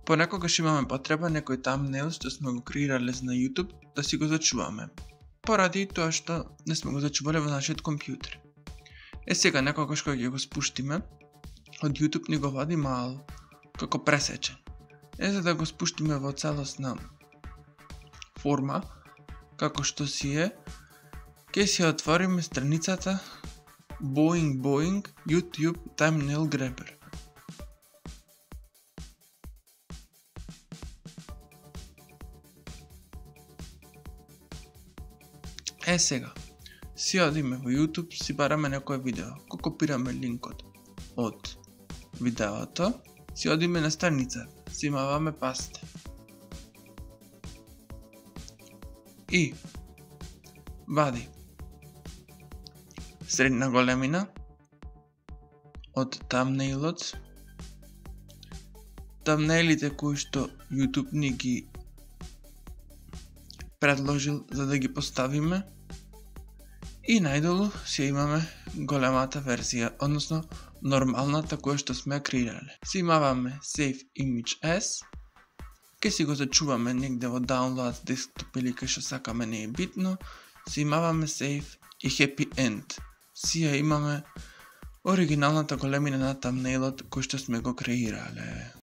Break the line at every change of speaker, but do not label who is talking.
Понекогаш имаме потреба некој thumbnail што сме го креирале на YouTube да си го зачуваме, поради тоа што не сме го зачувале во нашиот компјутер. Сега некогаш кога ќе го спуштиме, од YouTube ни го вади мал, како пресечен. За да го спуштиме во целосна форма, како што си е, ќе си отвориме страницата Boing YouTube Thumbnail Grabber. Сега, си одиме во YouTube, си бараме некој видео, го копираме линкот од видеото, си одиме на страница, си имаваме паста. И вади средна големина од thumbnailот, thumbnailите кои што YouTube ни ги предложил за да ги поставиме, и најдолу си имаме големата верзија, односно нормалната која што сме креирале. Си имаваме Save Image As, ке си го зачуваме негде во Download Desktop или кај што сакаме, не е битно. Си имаваме Save и Happy End. Си ја имаме оригиналната големина на thumbnailот кој што сме го креирале.